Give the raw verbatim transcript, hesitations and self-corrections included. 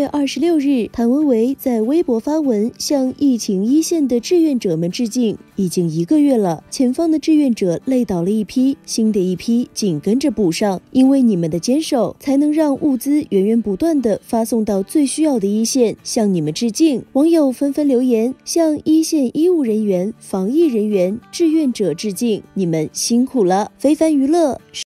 月二十六日，谭维维在微博发文向疫情一线的志愿者们致敬。已经一个月了，前方的志愿者累倒了一批，新的一批紧跟着补上。因为你们的坚守，才能让物资源源不断的发送到最需要的一线，向你们致敬。网友纷纷留言，向一线医务人员、防疫人员、志愿者致敬，你们辛苦了。非凡娱乐。